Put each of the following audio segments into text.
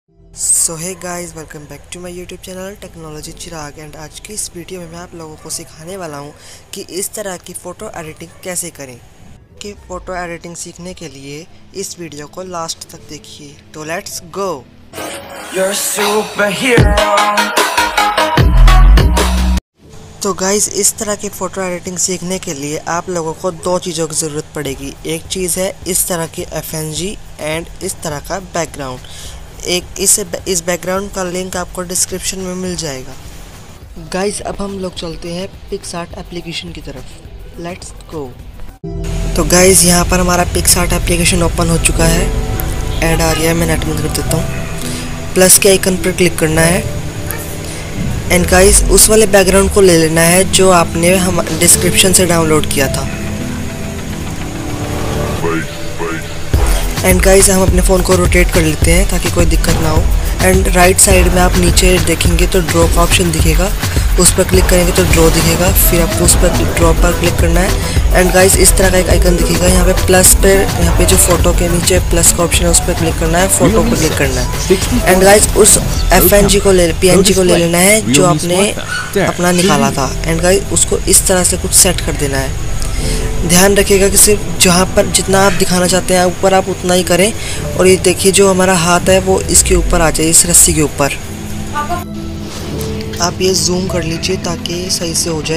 So hey guys, welcome back to my YouTube channel technology Chirag. And आज की इस video में मैं आप लोगों को सिखाने वाला हूं कि इस तरह की फ़ोटो एडिटिंग कैसे करें। कि फ़ोटो एडिटिंग सीखने के लिए इस वीडियो को लास्ट तक देखिए। तो लेट्स गो। तो गाइस, इस तरह की फ़ोटो एडिटिंग सीखने के लिए आप लोगों को दो चीज़ों की ज़रूरत पड़ेगी। एक चीज़ है इस तरह की FNG एंड इस तरह का बैकग्राउंड। इस बैकग्राउंड का लिंक आपको डिस्क्रिप्शन में मिल जाएगा। गाइस, अब हम लोग चलते हैं पिक्सआर्ट एप्लीकेशन की तरफ। Let's go. तो गाइस, यहाँ पर हमारा पिक्सआर्ट एप्लीकेशन ओपन हो चुका है। ऐड आ गया है, मैं नेट बंद कर देता हूँ। प्लस के आइकन पर क्लिक करना है एंड गाइस उस वाले बैकग्राउंड को ले लेना है जो आपने हम डिस्क्रिप्शन से डाउनलोड किया था। एंड गाइस, हम अपने फ़ोन को रोटेट कर लेते हैं ताकि कोई दिक्कत ना हो। एंड राइट साइड में आप नीचे देखेंगे तो ड्रॉ का ऑप्शन दिखेगा, उस पर क्लिक करेंगे तो ड्रॉ दिखेगा। फिर आपको उस पर ड्रॉ पर क्लिक करना है एंड गाइस इस तरह का एक आइकन दिखेगा। यहाँ पे प्लस पे, यहाँ पे जो फोटो के नीचे प्लस का ऑप्शन है उस पर क्लिक करना है, फोटो पर क्लिक करना है। एंड गाइस उस PNG को ले लेना है जो आपने अपना निकाला था। एंड गाइस उसको इस तरह से कुछ सेट कर देना है। ध्यान रखिएगा कि सिर्फ जहाँ पर जितना आप दिखाना चाहते हैं ऊपर आप उतना ही करें। और ये देखिए जो हमारा हाथ है वो इसके ऊपर आ जाए, इस रस्सी के ऊपर। आप ये जूम कर लीजिए ताकि सही से हो जाए।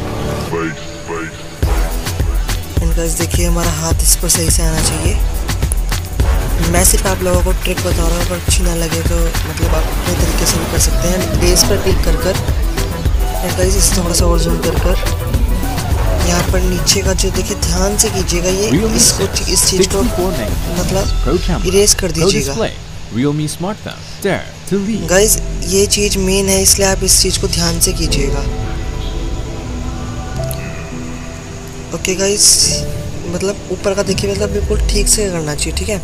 एंड गाइस देखिए हमारा हाथ इस पर सही से आना चाहिए। मैं सिर्फ आप लोगों को ट्रिक बता रहा हूँ, अगर अच्छी ना लगे तो मतलब आप अपने तरीके से भी कर सकते हैं। बेस पर क्लिक कर कर एंड गाइस इसे थोड़ा सा और जूम कर कर यहाँ पर नीचे का जो देखिए ध्यान से कीजिएगा, ये इसको इस चीज को मतलब इरेज कर दीजिएगा। गाइस ये चीज मेन है, इसलिए आप इस चीज को ध्यान से कीजिएगा। ओके गाइस, मतलब ऊपर का देखिए मतलब बिल्कुल ठीक से करना चाहिए, ठीक है।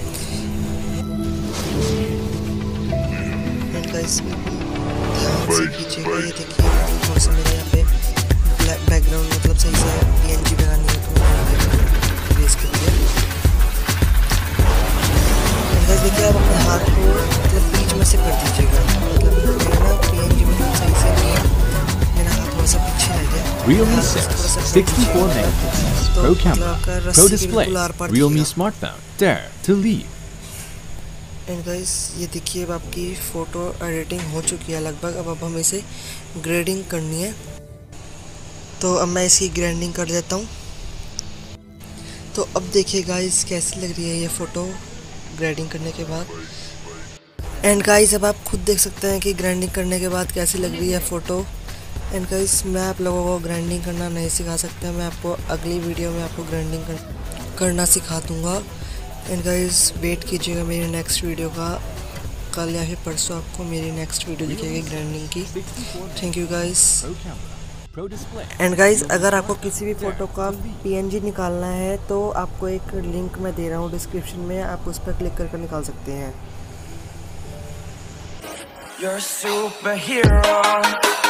गाइस ध्यान से कीजिएगा। ये देखिए थोड़ा सा मेरे यहाँ पे बैकग्राउंड मतलब सही से PNG बनानी है तो इरेज कर दिया। गाइस देखिए आप अपने हाथ को मतलब बीच में से कर दीजिएगा, मतलब ना PNG में सही से मेरा हाथ थोड़ा सा पीछे रह गया। Realme 6 64 megapixels Pro camera, Pro display, Realme smartphone, dare to leave. And guys ये देखिए अब आपकी फ़ोटो एडिटिंग हो चुकी है लगभग। अब हमें इसे ग्रेडिंग करनी है, तो अब मैं इसकी ग्राइंडिंग कर देता हूँ। तो अब देखिए गाइस कैसी लग रही है ये फ़ोटो ग्राइंडिंग करने के बाद। एंड गाइस अब आप खुद देख सकते हैं कि ग्राइंडिंग करने के बाद कैसी लग रही है फ़ोटो। एंड गाइस मैं आप लोगों को ग्राइंडिंग करना नहीं सिखा सकता, मैं आपको अगली वीडियो में आपको ग्राइंडिंग करना सिखा दूँगा। एंड गाइस वेट कीजिएगा मेरी नेक्स्ट वीडियो का, कल या फिर परसों आपको मेरी नेक्स्ट वीडियो दिखेगी ग्राइंडिंग की। Thank you guys. And guys अगर आपको किसी भी फ़ोटो का PNG निकालना है तो आपको एक लिंक मैं दे रहा हूँ डिस्क्रिप्शन में, आप उस पर क्लिक करके निकाल सकते हैं। You're a superhero.